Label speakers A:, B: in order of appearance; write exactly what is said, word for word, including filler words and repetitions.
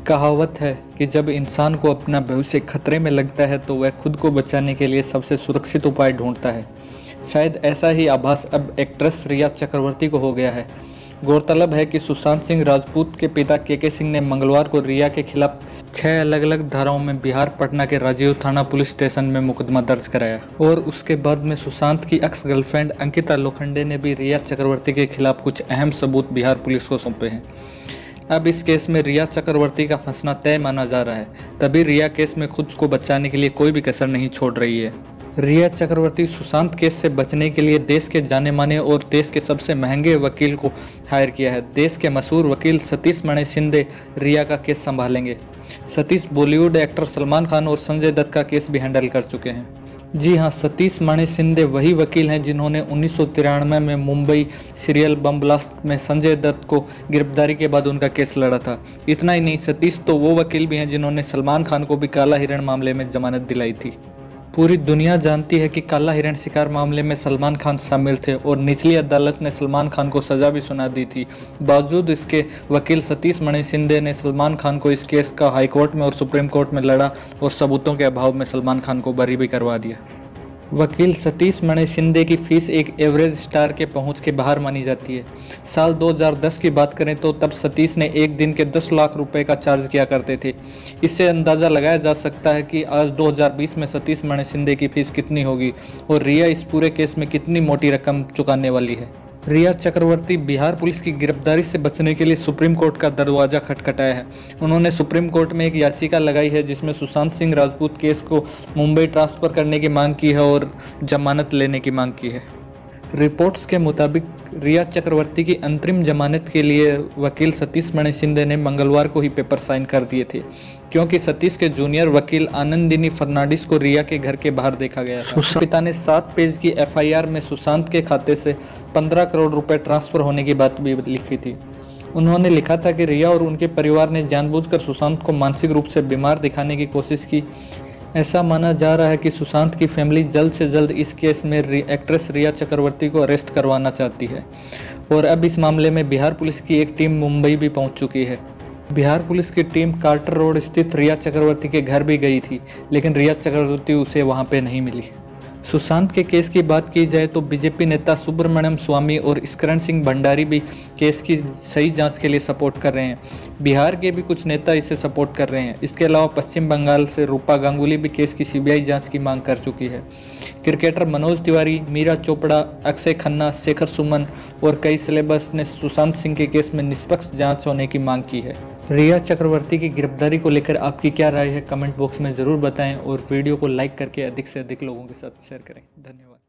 A: कहावत है कि जब इंसान को अपना भविष्य खतरे में लगता है तो वह खुद को बचाने के लिए सबसे सुरक्षित उपाय ढूंढता है। शायद ऐसा ही आभास अब एक्ट्रेस रिया चक्रवर्ती को हो गया है। गौरतलब है कि सुशांत सिंह राजपूत के पिता के के सिंह ने मंगलवार को रिया के खिलाफ छह अलग अलग धाराओं में बिहार पटना के राजीव थाना पुलिस स्टेशन में मुकदमा दर्ज कराया और उसके बाद में सुशांत की एक्स गर्लफ्रेंड अंकिता लोखंडे ने भी रिया चक्रवर्ती के खिलाफ कुछ अहम सबूत बिहार पुलिस को सौंपे हैं। अब इस केस में रिया चक्रवर्ती का फंसना तय माना जा रहा है। तभी रिया केस में खुद को बचाने के लिए कोई भी कसर नहीं छोड़ रही है। रिया चक्रवर्ती सुशांत केस से बचने के लिए देश के जाने माने और देश के सबसे महंगे वकील को हायर किया है। देश के मशहूर वकील सतीश मणि शिंदे रिया का केस संभालेंगे। सतीश बॉलीवुड एक्टर सलमान खान और संजय दत्त का केस भी हैंडल कर चुके हैं। जी हां, सतीश मणि शिंदे वही वकील हैं जिन्होंने उन्नीस सौ तिरानवे में मुंबई सीरियल बम ब्लास्ट में संजय दत्त को गिरफ्तारी के बाद उनका केस लड़ा था। इतना ही नहीं, सतीश तो वो वकील भी हैं जिन्होंने सलमान खान को भी काला हिरण मामले में जमानत दिलाई थी। पूरी दुनिया जानती है कि काला हिरण शिकार मामले में सलमान खान शामिल थे और निचली अदालत ने सलमान खान को सजा भी सुना दी थी। बावजूद इसके वकील सतीश मणि शिंदे ने सलमान खान को इस केस का हाई कोर्ट में और सुप्रीम कोर्ट में लड़ा और सबूतों के अभाव में सलमान खान को बरी भी करवा दिया। वकील सतीश मणि शिंदे की फीस एक एवरेज स्टार के पहुंच के बाहर मानी जाती है। साल दो हज़ार दस की बात करें तो तब सतीश ने एक दिन के दस लाख रुपए का चार्ज किया करते थे। इससे अंदाज़ा लगाया जा सकता है कि आज दो हज़ार बीस में सतीश मणि शिंदे की फीस कितनी होगी और रिया इस पूरे केस में कितनी मोटी रकम चुकाने वाली है। रिया चक्रवर्ती बिहार पुलिस की गिरफ्तारी से बचने के लिए सुप्रीम कोर्ट का दरवाजा खटखटाया है। उन्होंने सुप्रीम कोर्ट में एक याचिका लगाई है जिसमें सुशांत सिंह राजपूत केस को मुंबई ट्रांसफ़र करने की मांग की है और जमानत लेने की मांग की है। रिपोर्ट्स के मुताबिक रिया चक्रवर्ती की अंतरिम जमानत के लिए वकील सतीश मणि शिंदे ने मंगलवार को ही पेपर साइन कर दिए थे, क्योंकि सतीश के जूनियर वकील आनंदिनी फर्नांडिस को रिया के घर के बाहर देखा गया था। पिता ने सात पेज की एफ आई आर में सुशांत के खाते से पंद्रह करोड़ रुपए ट्रांसफर होने की बात भी लिखी थी। उन्होंने लिखा था कि रिया और उनके परिवार ने जानबूझकर सुशांत को मानसिक रूप से बीमार दिखाने की कोशिश की। ऐसा माना जा रहा है कि सुशांत की फैमिली जल्द से जल्द इस केस में एक्ट्रेस रिया चक्रवर्ती को अरेस्ट करवाना चाहती है और अब इस मामले में बिहार पुलिस की एक टीम मुंबई भी पहुंच चुकी है। बिहार पुलिस की टीम कार्टर रोड स्थित रिया चक्रवर्ती के घर भी गई थी, लेकिन रिया चक्रवर्ती उसे वहां पे नहीं मिली। सुशांत के केस की बात की जाए तो बीजेपी नेता सुब्रमण्यम स्वामी और स्करण सिंह भंडारी भी केस की सही जांच के लिए सपोर्ट कर रहे हैं। बिहार के भी कुछ नेता इसे सपोर्ट कर रहे हैं। इसके अलावा पश्चिम बंगाल से रूपा गांगुली भी केस की सी बी आई जांच की मांग कर चुकी है। क्रिकेटर मनोज तिवारी, मीरा चोपड़ा, अक्षय खन्ना, शेखर सुमन और कई सेलेब्स ने सुशांत सिंह के केस में निष्पक्ष जांच होने की मांग की है। रिया चक्रवर्ती की गिरफ्तारी को लेकर आपकी क्या राय है, कमेंट बॉक्स में ज़रूर बताएं और वीडियो को लाइक करके अधिक से अधिक लोगों के साथ शेयर करें। धन्यवाद।